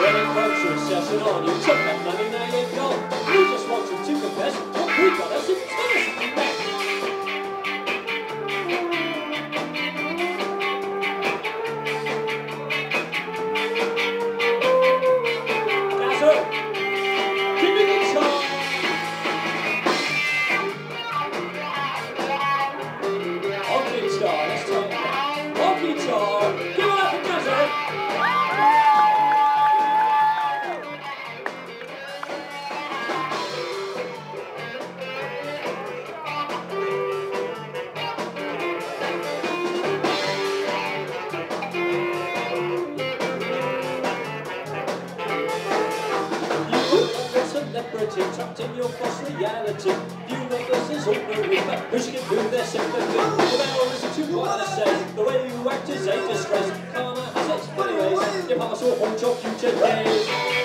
When folks are assessing on you, took that money, now you're gone. We just want you to confess what we got us in tennis. Trapped in your false reality. You know this is all moving back. Who should give you their sympathy? Well, now listen to what I say. The way you act is a disgrace. Karma has its funny ways. Your past will haunt your future days.